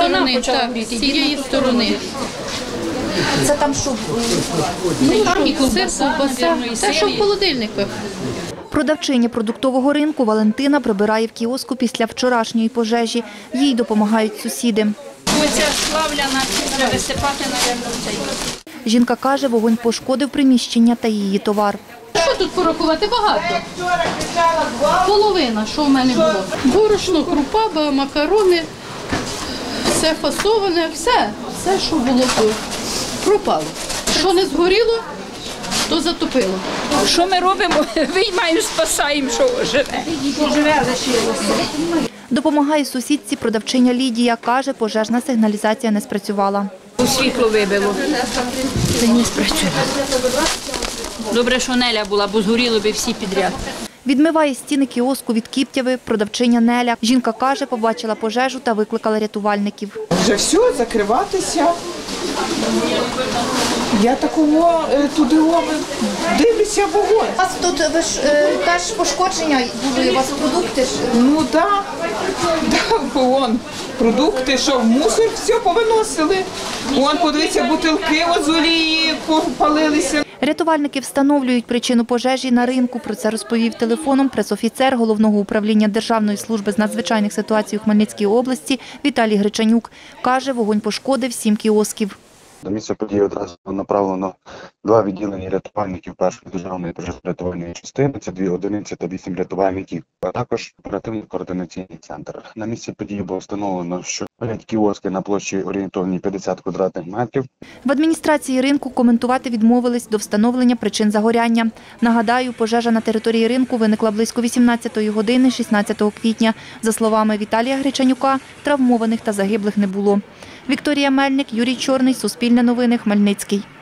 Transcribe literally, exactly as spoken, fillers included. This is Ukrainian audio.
сторони, так, з цієї сторони. Це там що? Ну, там і сир, ковбаса, те, що в холодильниках. Продавчиня продуктового ринку Валентина прибирає в кіоску після вчорашньої пожежі. Їй допомагають сусіди. Оця славляна треба висипати, мабуть, в цей. Жінка каже, вогонь пошкодив приміщення та її товар. Що тут порахувати? Багато. Половина, що в мене було. Борошно, крупа, макарони, все фасоване, все, все, що було тут, пропало. Що не згоріло, то затопило. Що ми робимо? Виймаємо, спасаємо, що живе. Живе лишилося. Допомагає сусідці продавчиня Лідія. Каже, пожежна сигналізація не спрацювала. У світло вибило. Це не спрацює. Добре, що Неля була, бо згоріло би всі підряд. Відмиває стіни кіоску від кіптяви продавчиня Неля. Жінка каже, побачила пожежу та викликала рятувальників. Вже все, закриватися. Я такого туди дивлюся вогонь. У вас тут ви ж теж пошкодження були, у вас продукти? Ну так, да, вон, продукти, що в мусор все повиносили. Вон, подивіться, бутилки з олії попалилися. Рятувальники встановлюють причину пожежі на ринку. Про це розповів телефоном пресофіцер Головного управління Державної служби з надзвичайних ситуацій у Хмельницькій області Віталій Гречанюк. Каже, вогонь пошкодив сім кіосків. До місця події одразу направлено два відділення рятувальників першої державної пожежно-рятувальної частини, це дві одиниці та вісім рятувальників, а також оперативно-координаційний центр. На місці події було встановлено, що п'ять кіоски на площі орієнтовні п'ятдесят квадратних метрів. В адміністрації ринку коментувати відмовились до встановлення причин загоряння. Нагадаю, пожежа на території ринку виникла близько вісімнадцятої години шістнадцятого квітня. За словами Віталія Гречанюка, травмованих та загиблих не було. Вікторія Мельник, Юрій Чорний, Суспільне новини, Хмельницький.